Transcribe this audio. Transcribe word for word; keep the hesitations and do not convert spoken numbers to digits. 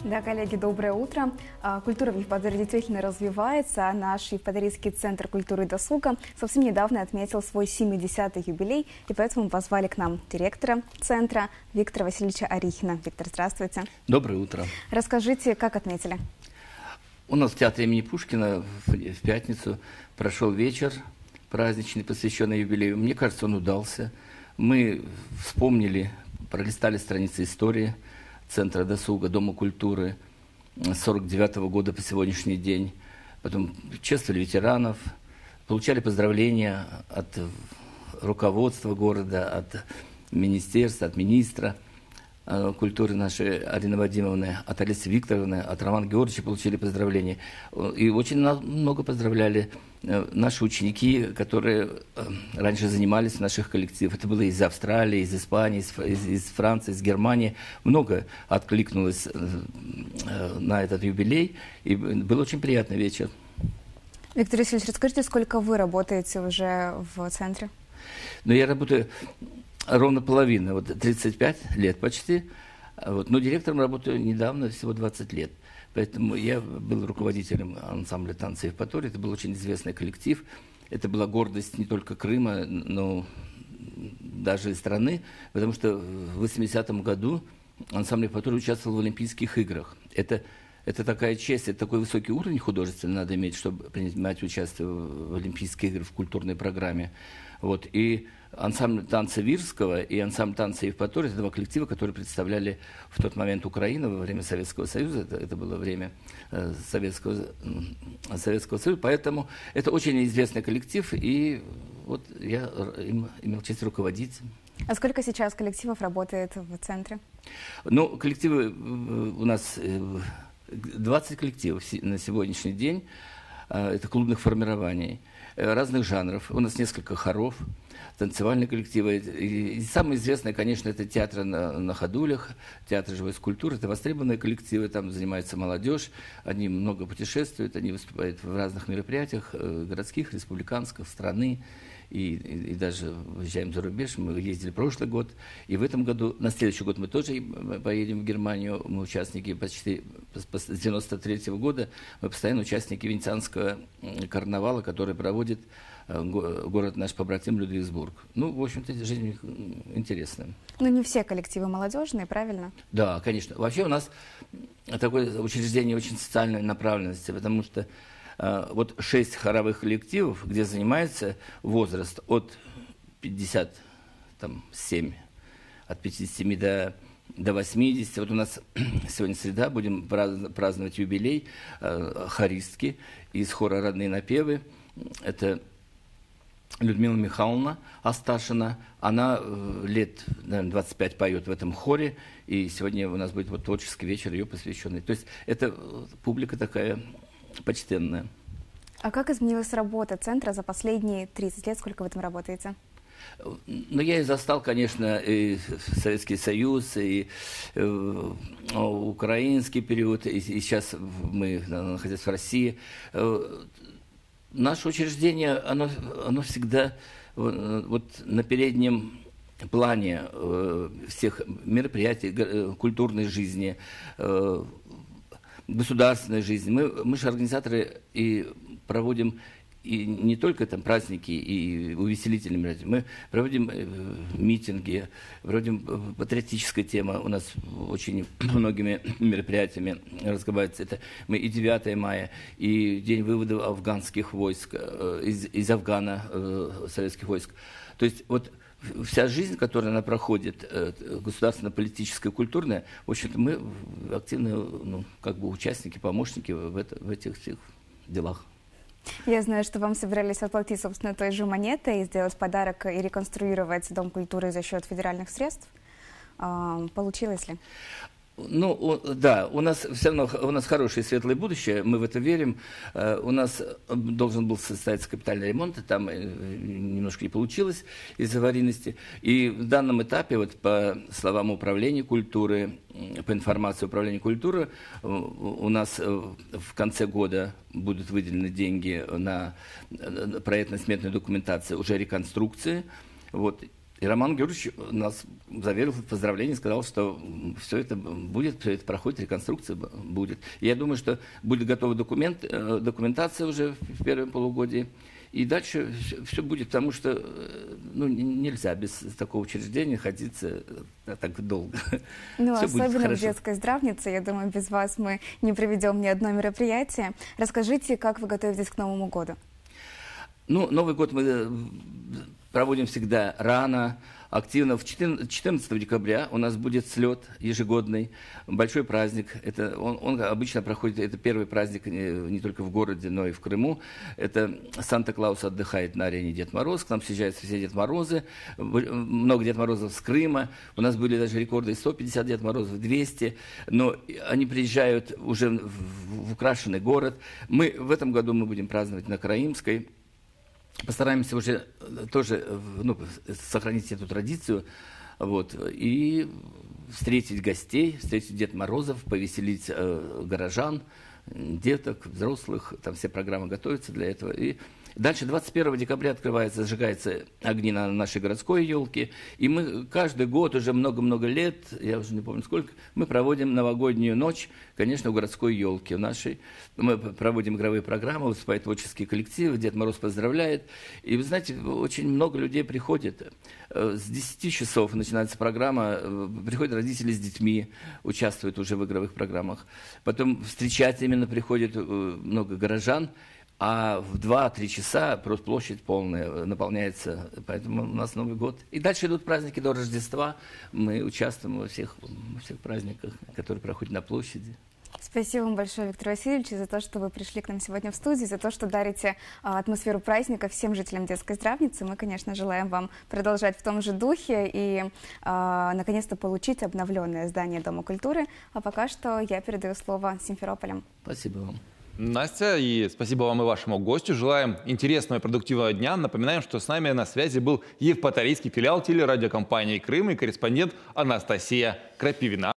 Да, коллеги, доброе утро. А, Культура в Евпатории действительно развивается, а наш Евпаторийский центр культуры и досуга совсем недавно отметил свой семидесятый юбилей, и поэтому позвали к нам директора центра Виктора Васильевича Орихина. Виктор, здравствуйте. Доброе утро. Расскажите, как отметили? У нас в театре имени Пушкина в, в пятницу прошел вечер праздничный, посвященный юбилею. Мне кажется, он удался. Мы вспомнили, пролистали страницы истории Центра досуга, Дома культуры с сорок девятого года по сегодняшний день. Потом чествовали ветеранов, получали поздравления от руководства города, от министерства, от министра культуры нашей Арины Вадимовны, от Алисы Викторовны, от Романа Георгиевича получили поздравления. И очень много поздравляли наши ученики, которые раньше занимались в наших коллективах. Это было из Австралии, из Испании, из, из Франции, из Германии. Много откликнулось на этот юбилей. И был очень приятный вечер. Виктор Васильевич, расскажите, сколько вы работаете уже в центре? Ну, я работаю ровно половина, вот тридцать пять лет почти. Вот. Но директором работаю недавно, всего двадцать лет. Поэтому я был руководителем ансамбля танца Евпатории. Это был очень известный коллектив. Это была гордость не только Крыма, но даже и страны, потому что в восьмидесятом году ансамбль Евпатории участвовал в Олимпийских играх. Это, это такая честь, это такой высокий уровень художественный надо иметь, чтобы принимать участие в Олимпийских играх, в культурной программе. Вот. И ансамбль танца Вирского и ансамбль танца Евпатории — это два коллектива, которые представляли в тот момент Украину во время Советского Союза. Это, это было время э, Советского, э, Советского Союза. Поэтому это очень известный коллектив, и вот я им имел честь руководить. А сколько сейчас коллективов работает в центре? Ну, коллективы у нас двадцать коллективов на сегодняшний день. Это клубных формирований разных жанров. У нас несколько хоров, танцевальные коллективы. И самое известное, конечно, это театр на, на ходулях, театр живой скульптуры. Это востребованные коллективы, там занимается молодежь. Они много путешествуют, они выступают в разных мероприятиях, городских, республиканских, страны. И, и, и даже выезжаем за рубеж. Мы ездили прошлый год. И в этом году, на следующий год мы тоже поедем в Германию. Мы участники почти с девяносто третьего года. Мы постоянно участники Венецианского карнавала, который проводит город наш побратим Людвигсбург. Ну, в общем-то, жизнь интересная. Но не все коллективы молодежные, правильно? Да, конечно. Вообще у нас такое учреждение очень социальной направленности, потому что Uh, вот шесть хоровых коллективов, где занимается возраст от пятидесяти семи, от пятидесяти семи до, до восьмидесяти. Вот у нас сегодня среда, будем праздновать юбилей uh, хористки из хора «Родные напевы». Это Людмила Михайловна Асташина. Она uh, лет, наверное, двадцать пять поет в этом хоре, и сегодня у нас будет вот творческий вечер ее посвященный. То есть это публика такая почтенная. А как изменилась работа центра за последние тридцать лет? Сколько вы в этом работаете? Ну, я и застал, конечно, и Советский Союз, и э, украинский период, и, и сейчас мы находимся в России. Э, наше учреждение, оно, оно всегда вот, вот на переднем плане э, всех мероприятий, э, культурной жизни, э, государственной жизни. Мы, мы же организаторы и проводим и не только там праздники и увеселительные мероприятия. Мы проводим э, митинги, проводим патриотическая тема. У нас очень многими мероприятиями разговаривается. Это мы и девятое мая, и день вывода афганских войск, э, из, из Афгана, э, советских войск. То есть вот вся жизнь, которая она проходит, государственно-политическая, культурная, в общем-то, мы активные, ну, как бы участники, помощники в, это, в этих всех делах. Я знаю, что вам собирались отплатить, собственно, той же монетой и сделать подарок и реконструировать Дом культуры за счет федеральных средств. Получилось ли? Ну, да, у нас все равно у нас хорошее светлое будущее, мы в это верим. У нас должен был состояться капитальный ремонт, там немножко не получилось из аварийности. И в данном этапе, вот по словам управления культуры, по информации управления культуры, у нас в конце года будут выделены деньги на проектно-сметную документацию, уже реконструкции. Вот. И Роман Георгиевич нас заверил в поздравлении, сказал, что все это будет, все это проходит, реконструкция будет. И я думаю, что будет готова документ, документация уже в первом полугодии. И дальше все будет, потому что ну, нельзя без такого учреждения находиться так долго. Ну, Всё особенно в детской здравнице. Я думаю, без вас мы не проведем ни одно мероприятие. Расскажите, как вы готовитесь к Новому году? Ну, Новый год мы проводим всегда рано, активно. В четырнадцатого декабря у нас будет слет ежегодный, большой праздник. Это, он, он обычно проходит, это первый праздник не, не только в городе, но и в Крыму. Это Санта-Клаус отдыхает на арене Дед Мороз, к нам съезжаются все Дед Морозы, много Дед Морозов с Крыма. У нас были даже рекорды сто пятьдесят Дед Морозов, двести, но они приезжают уже в, в украшенный город. Мы, в этом году мы будем праздновать на Караимской. Постараемся уже тоже ну, сохранить эту традицию вот, и встретить гостей, встретить Дед Морозов, повеселить э, горожан, деток, взрослых. Там все программы готовятся для этого. И дальше двадцать первого декабря открывается, зажигаются огни на нашей городской елке. И мы каждый год, уже много-много лет, я уже не помню сколько, мы проводим новогоднюю ночь, конечно, у городской елки нашей. Мы проводим игровые программы, выступают творческие коллективы, Дед Мороз поздравляет. И вы знаете, очень много людей приходит. С десяти часов начинается программа, приходят родители с детьми, участвуют уже в игровых программах. Потом встречать именно приходит много горожан. А в два-три часа просто площадь полная наполняется, поэтому у нас Новый год. И дальше идут праздники до Рождества. Мы участвуем во всех, во всех праздниках, которые проходят на площади. Спасибо вам большое, Виктор Васильевич, за то, что вы пришли к нам сегодня в студию, за то, что дарите а, атмосферу праздника всем жителям детской здравницы. Мы, конечно, желаем вам продолжать в том же духе и, а, наконец-то, получить обновленное здание Дома культуры. А пока что я передаю слово Симферополям. Спасибо вам. Настя, и спасибо вам и вашему гостю. Желаем интересного и продуктивного дня. Напоминаем, что с нами на связи был Евпаторийский филиал телерадиокомпании «Крым» и корреспондент Анастасия Крапивина.